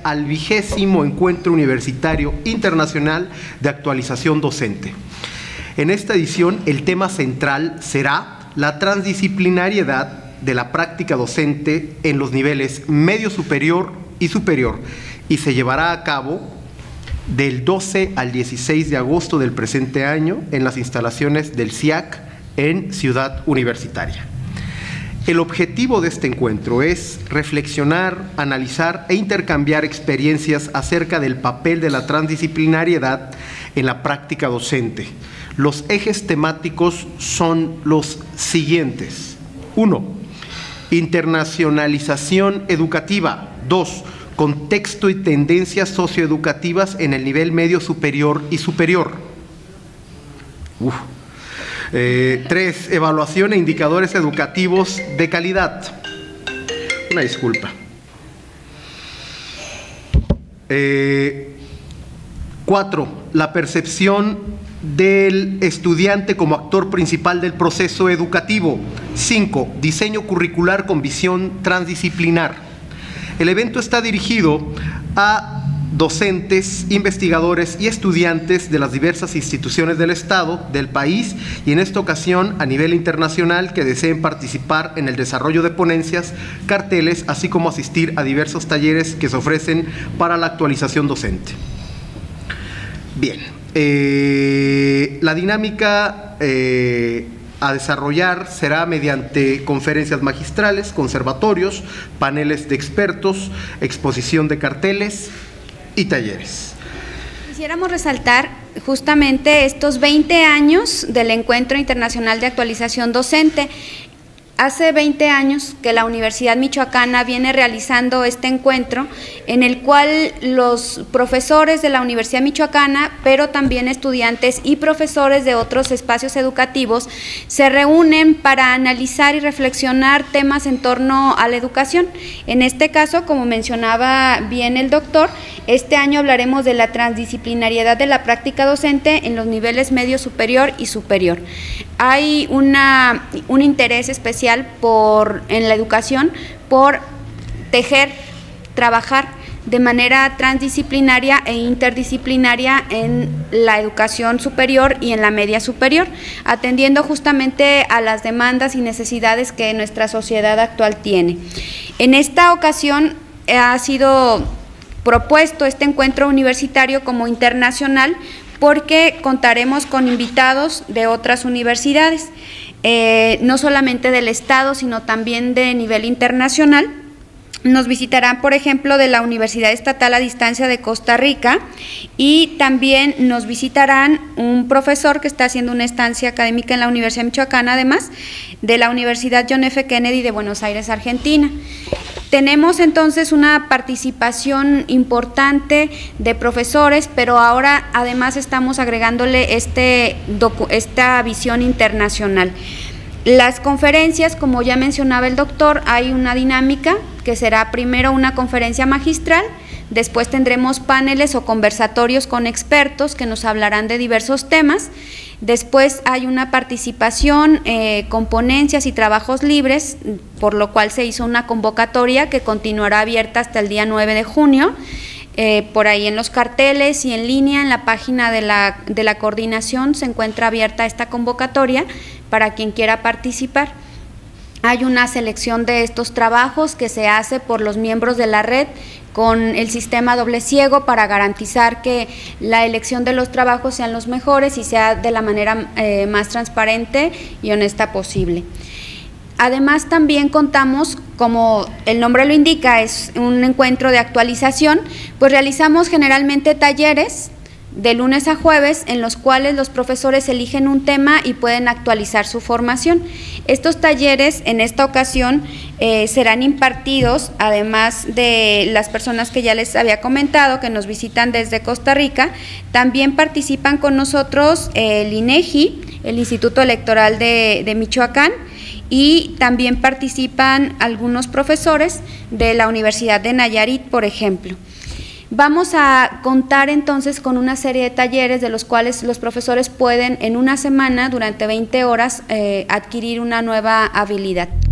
al 20º Encuentro Universitario Internacional de Actualización Docente. En esta edición, el tema central será la transdisciplinariedad de la práctica docente en los niveles medio superior y superior, y se llevará a cabo del 12 al 16 de agosto del presente año en las instalaciones del CIAC en Ciudad Universitaria. El objetivo de este encuentro es reflexionar, analizar e intercambiar experiencias acerca del papel de la transdisciplinariedad en la práctica docente. Los ejes temáticos son los siguientes. 1. Internacionalización educativa. 2. Contexto y tendencias socioeducativas en el nivel medio superior y superior. 3. Evaluación e indicadores educativos de calidad. Una disculpa. 4. La percepción del estudiante como actor principal del proceso educativo. 5. Diseño curricular con visión transdisciplinar. El evento está dirigido a docentes, investigadores y estudiantes de las diversas instituciones del Estado, del país y en esta ocasión a nivel internacional que deseen participar en el desarrollo de ponencias, carteles, así como asistir a diversos talleres que se ofrecen para la actualización docente. Bien, la dinámica a desarrollar será mediante conferencias magistrales, conservatorios, paneles de expertos, exposición de carteles y talleres. Quisiéramos resaltar justamente estos 20 años del Encuentro Internacional de Actualización Docente. Hace 20 años que la Universidad Michoacana viene realizando este encuentro en el cual los profesores de la Universidad Michoacana, pero también estudiantes y profesores de otros espacios educativos, se reúnen para analizar y reflexionar temas en torno a la educación. En este caso, como mencionaba bien el doctor, este año hablaremos de la transdisciplinariedad de la práctica docente en los niveles medio superior y superior. Hay un interés especial en la educación por tejer, trabajar de manera transdisciplinaria e interdisciplinaria en la educación superior y en la media superior, atendiendo justamente a las demandas y necesidades que nuestra sociedad actual tiene. En esta ocasión ha sido propuesto este encuentro universitario como internacional porque contaremos con invitados de otras universidades, no solamente del Estado, sino también de nivel internacional. Nos visitarán, por ejemplo, de la Universidad Estatal a Distancia de Costa Rica y también nos visitarán un profesor que está haciendo una estancia académica en la Universidad Michoacana, además de la Universidad John F. Kennedy de Buenos Aires, Argentina. Tenemos entonces una participación importante de profesores, pero ahora además estamos agregándole esta visión internacional. Las conferencias, como ya mencionaba el doctor, hay una dinámica que será primero una conferencia magistral, después tendremos paneles o conversatorios con expertos que nos hablarán de diversos temas, después hay una participación con ponencias y trabajos libres, por lo cual se hizo una convocatoria que continuará abierta hasta el día 9 de junio, por ahí en los carteles y en línea en la página de la coordinación se encuentra abierta esta convocatoria para quien quiera participar. Hay una selección de estos trabajos que se hace por los miembros de la red con el sistema doble ciego para garantizar que la elección de los trabajos sean los mejores y sea de la manera más transparente y honesta posible. Además, también contamos, como el nombre lo indica, es un encuentro de actualización, pues realizamos generalmente talleres de lunes a jueves en los cuales los profesores eligen un tema y pueden actualizar su formación. Estos talleres en esta ocasión serán impartidos, además de las personas que ya les había comentado que nos visitan desde Costa Rica, también participan con nosotros el INEGI, el Instituto Electoral de Michoacán, y también participan algunos profesores de la Universidad de Nayarit, por ejemplo. Vamos a contar entonces con una serie de talleres de los cuales los profesores pueden en una semana, durante 20 horas, adquirir una nueva habilidad.